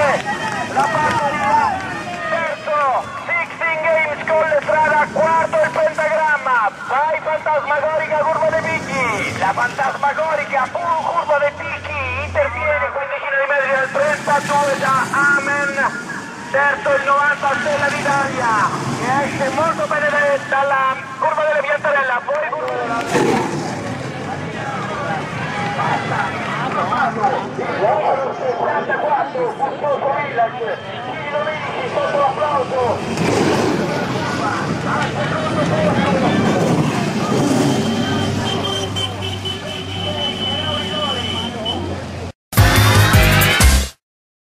la batteria, terzo Sixteen Games con le strada, quarto il pentagramma, vai Fantasmagorica curva dei picchi, la Fantasmagorica curva dei picchi interviene quindicina di metri del 32 da Amen, terzo il 90 Stella d'Italia che esce molto bene dalla curva delle Piantarella, fuori curva della il 64 Furioso Village, Chilo 16 sotto l'applauso